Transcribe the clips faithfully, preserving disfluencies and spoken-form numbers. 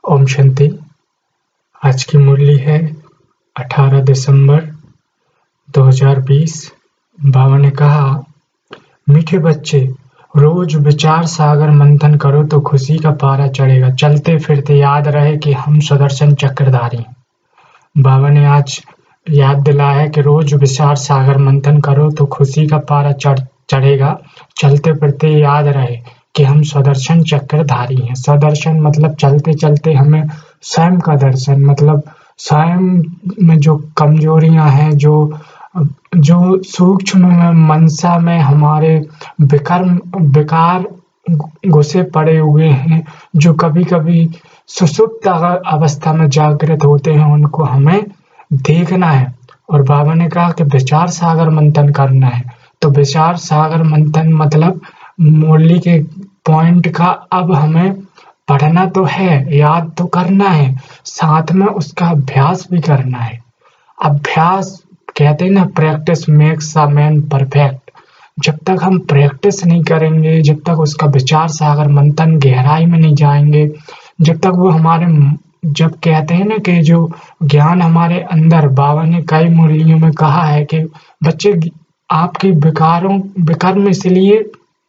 ओम शांति। आज की मुरली है अठारह दिसंबर दो हज़ार बीस। बाबा ने कहा, मीठे बच्चे, रोज विचार सागर मंथन करो तो खुशी का पारा चढ़ेगा। चलते फिरते याद रहे कि हम सुदर्शन चक्रधारी हैं। बाबा ने आज याद दिलाया कि रोज विचार सागर मंथन करो तो खुशी का पारा चढ़ चढ़ेगा। चलते फिरते याद रहे कि हम सुदर्शन चक्रधारी हैं। सुदर्शन मतलब चलते चलते हमें स्वयं का दर्शन, मतलब स्वयं में जो कमजोरियां हैं, जो जो सूक्ष्म में मनसा में हमारे विकर्म विकार घुसे पड़े हुए हैं, जो कभी कभी सुसुप्त अवस्था में जागृत होते हैं, उनको हमें देखना है। और बाबा ने कहा कि विचार सागर मंथन करना है। तो विचार सागर मंथन मतलब मुरली के पॉइंट का अब हमें पढ़ना तो है, याद तो करना है, साथ में उसका अभ्यास भी करना है। अभ्यास कहते हैं ना, practice makes a man perfect. जब तक हम प्रैक्टिस नहीं करेंगे, जब तक उसका विचार सागर मंथन गहराई में नहीं जाएंगे, जब तक वो हमारे, जब कहते हैं ना कि जो ज्ञान हमारे अंदर, बाबा ने कई मुरलियों में कहा है कि बच्चे आपके विकारों विकर्म इसलिए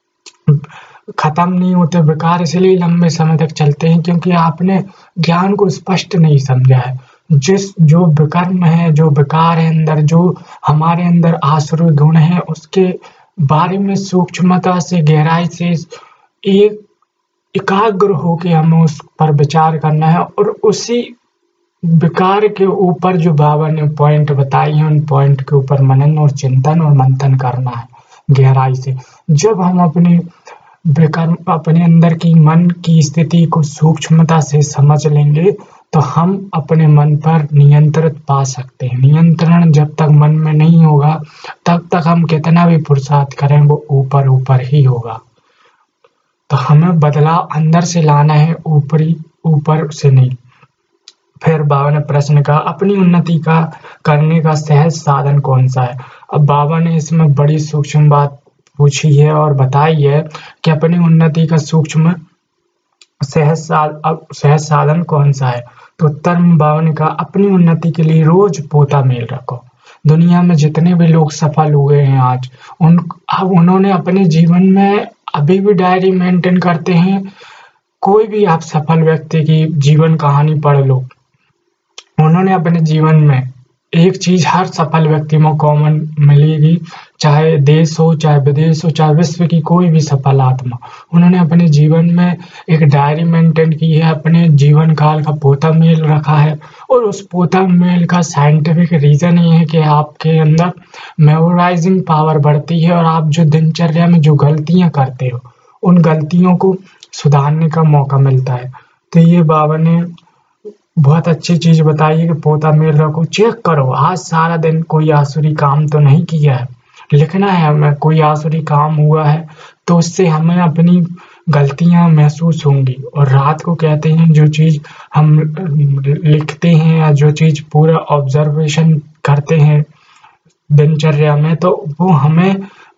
खत्म नहीं होते, विकार इसलिए लंबे समय तक चलते हैं क्योंकि आपने ज्ञान को स्पष्ट नहीं समझा है। जिस जो विकर्म है, जो विकार है अंदर, जो हमारे अंदर आसुरी गुण है, उसके बारे में सूक्ष्मता से, गहराई से एक एकाग्र होकर हमें उस पर विचार करना है। और उसी विकार के ऊपर जो बाबा ने पॉइंट बताई हैं, उन पॉइंट के ऊपर मनन और चिंतन और मंथन करना है गहराई से। जब हम अपने विकर्म, अपने अंदर की मन की स्थिति को सूक्ष्मता से समझ लेंगे तो हम अपने मन पर नियंत्रण पा सकते हैं। नियंत्रण जब तक मन में नहीं होगा, तब तक हम कितना भी पुरुषार्थ करें वो ऊपर ऊपर ही होगा। तो हमें बदलाव अंदर से लाना है, ऊपरी ऊपर से नहीं। फिर बाबा ने प्रश्न कहा, अपनी उन्नति का करने का सहज साधन कौन सा है। अब बाबा ने इसमें बड़ी सूक्ष्म बात पूछी है और बताई है कि अपनी उन्नति का सूक्ष्म सहज साध सहज साधन कौन सा है। तो उत्तर में बाबा ने कहा, अपनी उन्नति के लिए रोज पोता मेल रखो। दुनिया में जितने भी लोग सफल हुए हैं आज, उन अब उन्होंने अपने जीवन में अभी भी डायरी मेंटेन करते हैं। कोई भी आप सफल व्यक्ति की जीवन कहानी पढ़ लो, उन्होंने अपने जीवन में एक चीज हर सफल व्यक्ति में कॉमन मिलेगी, चाहे देश हो, चाहे विदेश हो, चाहे विश्व की कोई भी सफल आत्मा, उन्होंने अपने जीवन में एक डायरी मेंटेन की है, अपने जीवन काल का पोता मेल रखा है। और उस पोता मेल का साइंटिफिक रीजन ये है कि आपके अंदर मेमोराइजिंग पावर बढ़ती है और आप जो दिनचर्या में जो गलतियां करते हो, उन गलतियों को सुधारने का मौका मिलता है। तो ये बाबा ने बहुत अच्छी चीज बताई है कि पोता मेल रखो। चेक करो, आज सारा दिन कोई आसुरी काम तो नहीं किया है, लिखना है हमें कोई आसुरी काम हुआ है तो उससे हमें अपनी गलतियां महसूस होंगी। और रात को कहते हैं जो चीज हम लिखते हैं या जो चीज पूरा ऑब्जर्वेशन करते हैं दिनचर्या में, तो वो हमें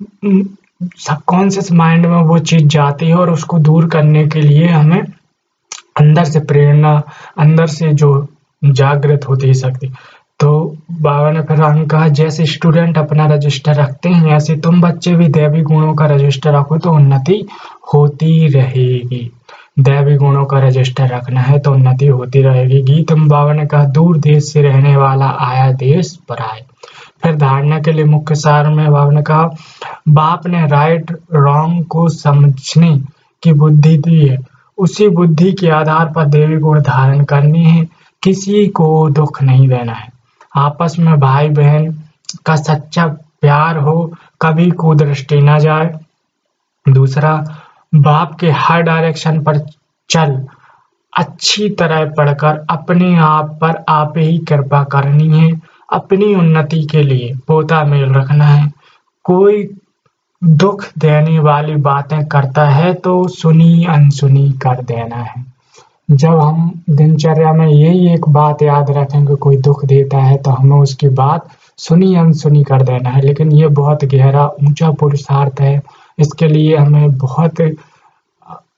सबकॉन्शियस माइंड में वो चीज जाती है और उसको दूर करने के लिए हमें अंदर से प्रेरणा, अंदर से जो जागृत होती है शक्ति। तो बाबा ने फिर आगे कहा, जैसे स्टूडेंट अपना रजिस्टर रखते हैं, ऐसे तुम बच्चे भी दैवी गुणों का रजिस्टर रखो तो उन्नति होती रहेगी। दैवी गुणों का रजिस्टर रखना है तो उन्नति होती रहेगी। गीतम बाबा ने कहा, दूर देश से रहने वाला आया देश पर आए। फिर धारणा के लिए मुख्य सार में बाबा ने कहा, बाप ने राइट रॉन्ग को समझने की बुद्धि दी है, उसी बुद्धि के आधार पर देवी गुण धारण करनी है। किसी को दुख नहीं देना है, आपस में भाई बहन का सच्चा प्यार हो, कभी कुदृष्टि ना जाए। दूसरा, बाप के हर डायरेक्शन पर चल, अच्छी तरह पढ़कर अपने आप पर आप ही कृपा करनी है। अपनी उन्नति के लिए पोता मेल रखना है। कोई दुख देने वाली बातें करता है तो सुनी अनसुनी कर देना है। जब हम दिनचर्या में यही एक बात याद रखेंगे, कोई दुख देता है तो हमें उसकी बात सुनी अनसुनी कर देना है। लेकिन ये बहुत गहरा ऊंचा पुरुषार्थ है, इसके लिए हमें बहुत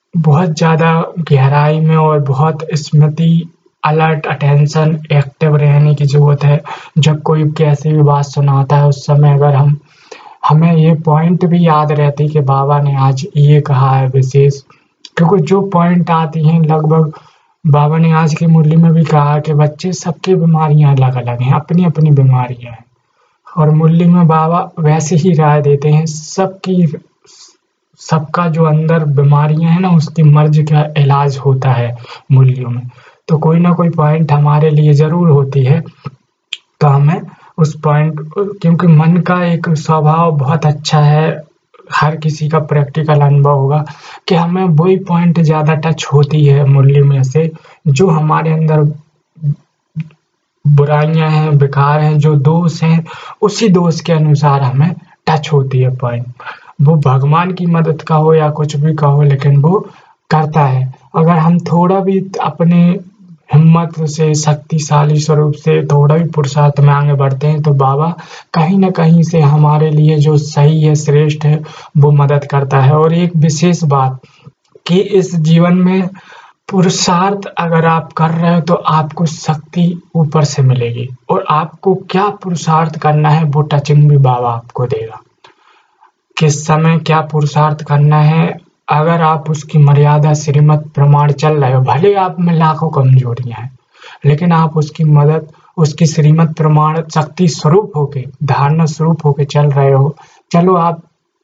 बहुत ज़्यादा गहराई में और बहुत स्मृति अलर्ट अटेंशन एक्टिव रहने की ज़रूरत है। जब कोई कैसी भी बात सुनाता है उस समय अगर हम हमें ये पॉइंट भी याद रहती कि बाबा ने आज ये कहा है विशेष, क्योंकि जो पॉइंट आती हैं लगभग बाबा ने आज की मुरली में भी कहा कि बच्चे सबकी बीमारियां अलग-अलग हैं, अपनी-अपनी बीमारियां हैं और मुरली में बाबा वैसे ही राय देते हैं सबकी सबका जो अंदर बीमारियां हैं ना उसकी मर्ज़ का इलाज होता है मुरलियों में। तो कोई ना कोई पॉइंट हमारे लिए ज़रूर होती है, तो हमें उस पॉइंट क्योंकि मन का एक स्वभाव बहुत अच्छा है, हर किसी का प्रैक्टिकल अनुभव होगा कि हमें वही पॉइंट ज़्यादा टच होती है मुरली में से जो हमारे अंदर बुराइयाँ हैं, विकार हैं, जो दोष हैं, उसी दोष के अनुसार हमें टच होती है पॉइंट। वो भगवान की मदद का हो या कुछ भी का हो लेकिन वो करता है। अगर हम थोड़ा भी अपने हिम्मत से, शक्तिशाली स्वरूप से थोड़ा भी पुरुषार्थ में आगे बढ़ते हैं तो बाबा कहीं न कहीं से हमारे लिए जो सही है, श्रेष्ठ है, वो मदद करता है। और एक विशेष बात कि इस जीवन में पुरुषार्थ अगर आप कर रहे हो तो आपको शक्ति ऊपर से मिलेगी और आपको क्या पुरुषार्थ करना है वो टचिंग भी बाबा आपको देगा। किस समय क्या पुरुषार्थ करना है, अगर आप उसकी मर्यादा श्रीमत प्रमाण चल रहे हो, भले आप में लाखों कमजोरियां हैं लेकिन आप उसकी मदद उसकी श्रीमत प्रमाण शक्ति स्वरूप होके, धारणा स्वरूप होके चल रहे हो। चलो आप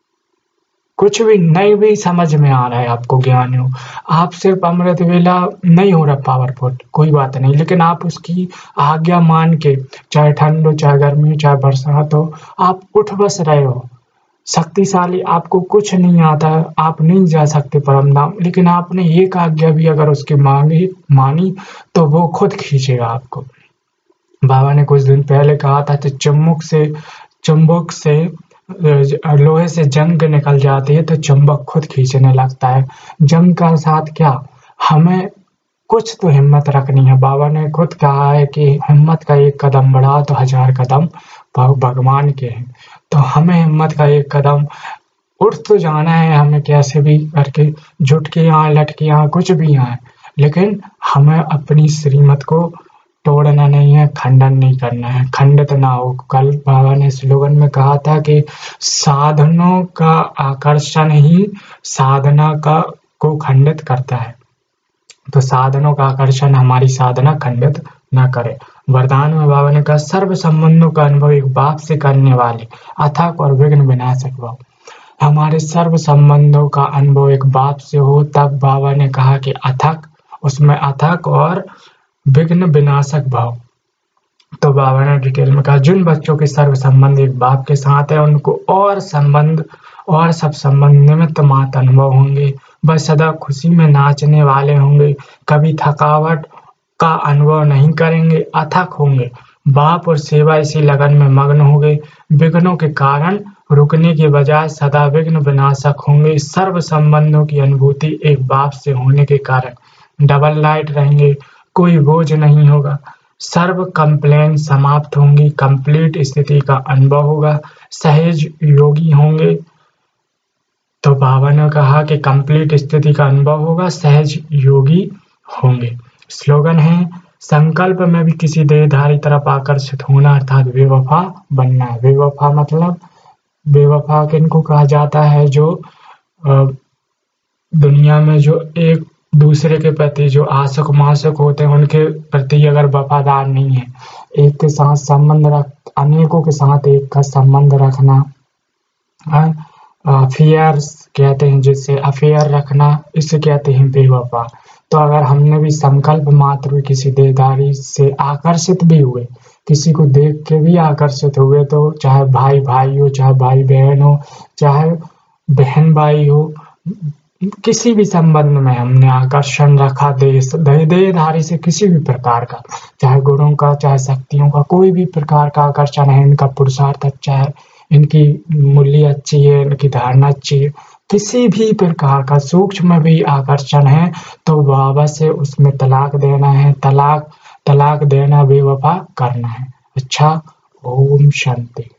कुछ भी नहीं भी समझ में आ रहा है, आपको ज्ञान हो, आप सिर्फ अमृत वेला नहीं हो रहा पावरफुल, कोई बात नहीं, लेकिन आप उसकी आज्ञा मान के, चाहे ठंड हो, चाहे गर्मी हो, चाहे बरसात हो, आप उठ बस रहे हो। शक्तिशाली आपको कुछ नहीं आता, आप नहीं जा सकते परम धाम, लेकिन आपने एक आज्ञा भी अगर उसकी मांगी मानी तो वो खुद खींचेगा आपको। बाबा ने कुछ दिन पहले कहा था कि चुम्बक से चुंबक से लोहे से जंग निकल जाती है तो चुंबक खुद खींचने लगता है। जंग का साथ क्या, हमें कुछ तो हिम्मत रखनी है। बाबा ने खुद कहा है कि हिम्मत का एक कदम बढ़ा तो हजार कदम भगवान के हैं। तो हमें हिम्मत का एक कदम उठ तो जाना है, हमें कैसे भी करके, जुट के यहाँ लट के यहाँ कुछ भी यहाँ, लेकिन हमें अपनी श्रीमत को तोड़ना नहीं है, खंडन नहीं करना है, खंडित ना हो। कल बाबा ने स्लोगन में कहा था कि साधनों का आकर्षण ही साधना का को खंडित करता है, तो साधनों का आकर्षण हमारी साधना खंडित न करे। वरदान में बाबा ने कहा सर्व संबंधों का अनुभव एक बाप से करने वाले अथक और विघ्न विनाशक भाव। हमारे सर्व संबंधों का अनुभव एक बाप से हो, तब बाबा ने कहा कि अथक, उसमें अथक और विघ्न विनाशक भाव। तो बाबा ने डिटेल में कहा जिन बच्चों के सर्व संबंध एक बाप के साथ है उनको और संबंध और सब संबंध निमित्त मात अनुभव होंगे, वह सदा खुशी में नाचने वाले होंगे, कभी थकावट का अनुभव नहीं करेंगे, अथक होंगे, बाप और सेवा इसी लगन में मग्न होंगे, विघ्नों के कारण रुकने के बजाय सदा विघ्न विनाशक होंगे, सर्व संबंधों की अनुभूति एक बाप से होने के कारण डबल लाइट रहेंगे, कोई बोझ नहीं होगा, सर्व कंप्लेन समाप्त होंगी, कंप्लीट स्थिति का अनुभव होगा, सहज योगी होंगे। तो बाबा ने कहा कि कंप्लीट स्थिति का अनुभव होगा, सहज योगी होंगे। स्लोगन है संकल्प में भी किसी देहधारी तरफ आकर्षित होना अर्थात बेवफा बनना। बेवफा मतलब बेवफा किनको कहा जाता है, जो दुनिया में जो एक दूसरे के प्रति जो आशिक माशिक होते हैं उनके प्रति अगर वफादार नहीं है, एक के साथ संबंध रख अनेकों के साथ एक का संबंध रखना, अफेयर्स कहते हैं जिससे अफेयर रखना, इसे कहते हैं बेवफा। तो अगर हमने भी संकल्प मात्र किसी देहधारी से आकर्षित भी हुए, किसी को देख के भी आकर्षित हुए, तो चाहे भाई भाई हो, चाहे भाई बहन हो, चाहे बहन भाई हो, किसी भी संबंध में हमने आकर्षण रखा देहधारी से किसी भी प्रकार का, चाहे गुणों का, चाहे शक्तियों का, कोई भी प्रकार का आकर्षण है, इनका पुरुषार्थ अच्छा है, इनकी मूल्य अच्छी है, इनकी धारणा अच्छी है, किसी भी प्रकार का सूक्ष्म भी आकर्षण है तो बाबा से उसमें तलाक देना है, तलाक तलाक देना बेवफा करना है। अच्छा, ओम शांति।